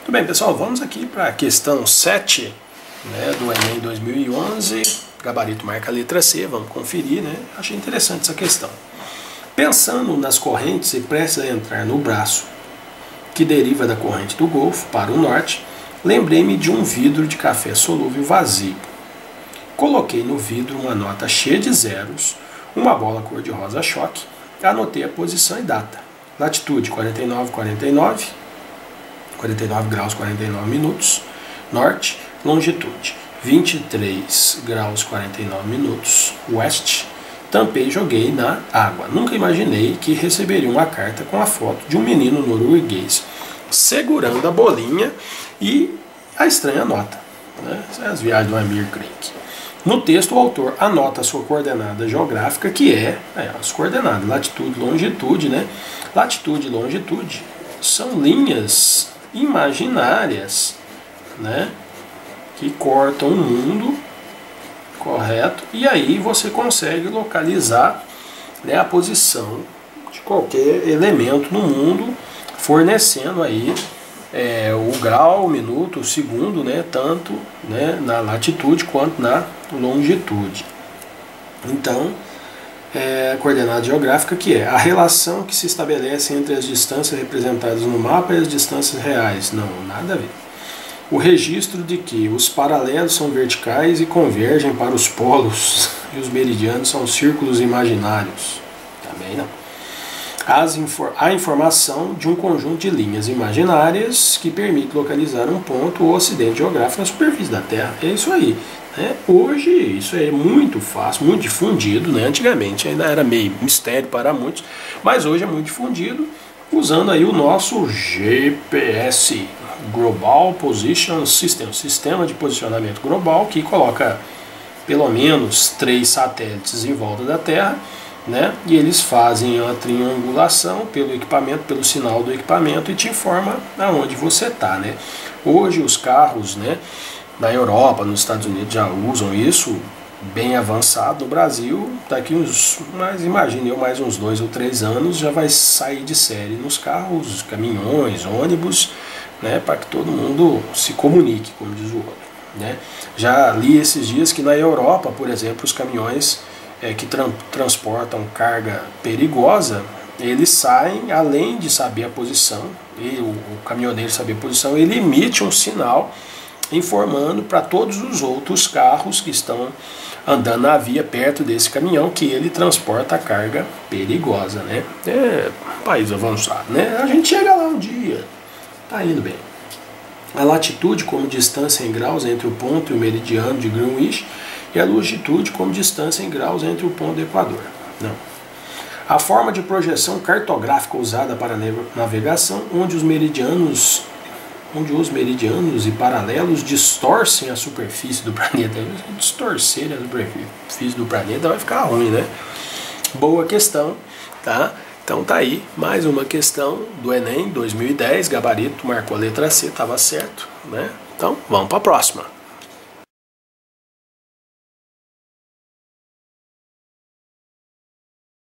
Muito bem, pessoal, vamos aqui para a questão 7, né, do Enem 2011, gabarito marca a letra C, vamos conferir, né? Achei interessante essa questão. Pensando nas correntes e prestes a entrar no braço que deriva da corrente do Golfo para o norte, lembrei-me de um vidro de café solúvel vazio. Coloquei no vidro uma nota cheia de zeros, uma bola cor-de-rosa choque, anotei a posição e data. Latitude 49 graus 49 minutos, norte, longitude 23 graus 49 minutos, oeste, tampei e joguei na água. Nunca imaginei que receberia uma carta com a foto de um menino norueguês segurando a bolinha e a estranha nota, né? As viagens do Amir Klink. No texto, o autor anota a sua coordenada geográfica, que é as coordenadas, latitude, longitude, né? Latitude e longitude são linhas imaginárias, né, que cortam o mundo, correto? E aí você consegue localizar, né, a posição de qualquer elemento no mundo, fornecendo aí o grau, o minuto, o segundo, né, tanto, né, na latitude quanto na longitude. Então, coordenada geográfica, que é a relação que se estabelece entre as distâncias representadas no mapa e as distâncias reais. Não, nada a ver. O registro de que os paralelos são verticais e convergem para os polos e os meridianos são círculos imaginários. Também não. A informação de um conjunto de linhas imaginárias que permite localizar um ponto ou acidente geográfico na superfície da Terra. É isso aí. Hoje isso é muito fácil, muito difundido, né? Antigamente ainda era meio mistério para muitos, mas hoje é muito difundido, usando aí o nosso GPS, Global Position System, sistema de posicionamento global, que coloca pelo menos 3 satélites em volta da Terra, né? E eles fazem uma triangulação pelo equipamento, pelo sinal do equipamento, e te informa aonde você está, né? Hoje os carros, né, na Europa, nos Estados Unidos já usam isso bem avançado. No Brasil, daqui imagine eu, mais uns 2 ou 3 anos já vai sair de série nos carros, caminhões, ônibus, né, para que todo mundo se comunique, como diz o outro, né? Já li esses dias que na Europa, por exemplo, os caminhões que transportam carga perigosa, eles saem, além de saber a posição, e o caminhoneiro saber a posição, ele emite um sinal informando para todos os outros carros que estão andando na via perto desse caminhão que ele transporta a carga perigosa, né? É país avançado, né? A gente chega lá um dia, tá indo bem. A latitude como distância em graus entre o ponto e o meridiano de Greenwich, e a longitude como distância em graus entre o ponto do Equador. Não. A forma de projeção cartográfica usada para navegação, onde os meridianos e paralelos distorcem a superfície do planeta. Distorcer a superfície do planeta vai ficar ruim, né? Boa questão, tá? Então tá aí, mais uma questão do Enem 2010, gabarito, marcou a letra C, estava certo, né? Então, vamos para a próxima.